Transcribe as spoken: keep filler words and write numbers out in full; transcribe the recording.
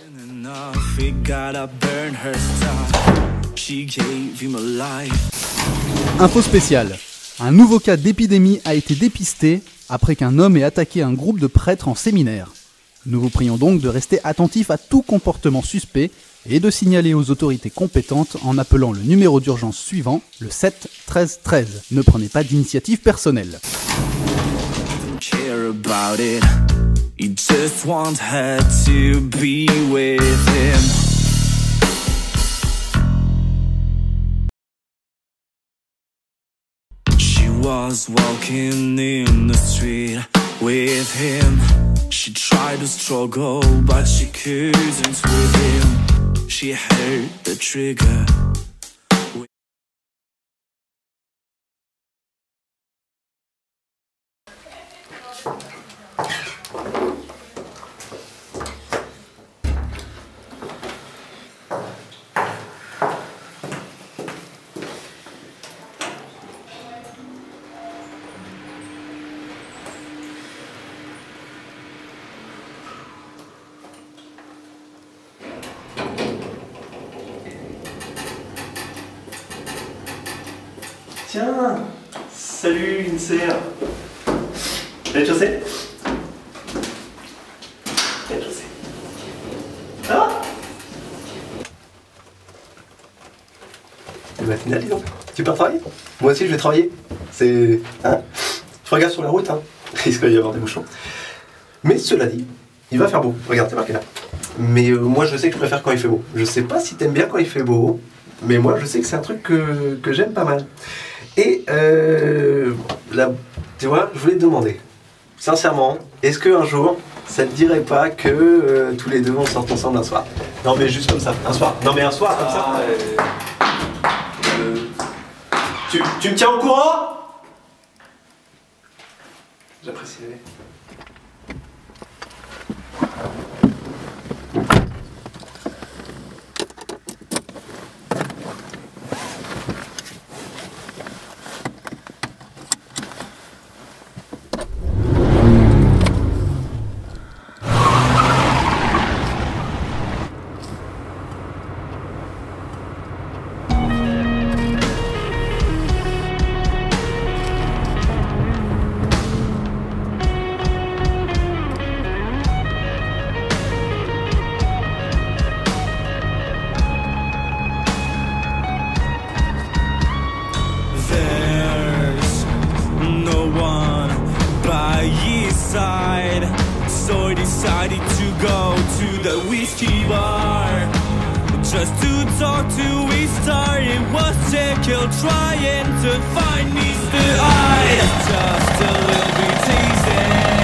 Info spéciale. Un nouveau cas d'épidémie a été dépisté après qu'un homme ait attaqué un groupe de prêtres en séminaire. Nous vous prions donc de rester attentifs à tout comportement suspect et de signaler aux autorités compétentes en appelant le numéro d'urgence suivant, le sept treize treize. Ne prenez pas d'initiative personnelle. Was walking in the street with him. She tried to struggle, but she couldn't with him. She heard the trigger. Tiens, salut Inser. Rez-de-chaussée. Rez-de-chaussée. Ça va? C'est matinal, dis donc. Tu pars travailler? Moi aussi je vais travailler. C'est... Hein? Je regarde sur la route, hein. Il risque d'y avoir des bouchons. Mais cela dit, il va faire beau. Regarde, c'est marqué là. Mais euh, moi je sais que je préfère quand il fait beau. Je sais pas si t'aimes bien quand il fait beau, mais moi je sais que c'est un truc que, que j'aime pas mal. Et euh, là, tu vois, je voulais te demander, sincèrement, est-ce qu'un jour, ça te dirait pas que euh, tous les deux on sorte ensemble un soir? Non mais juste comme ça, un soir. Non mais un soir comme ça. Euh, euh, tu, tu me tiens au courant? J'apprécie. So I decided to go to the whiskey bar just to talk to his star. It was Jekyll trying to find Mister Hyde, just a little bit teasing.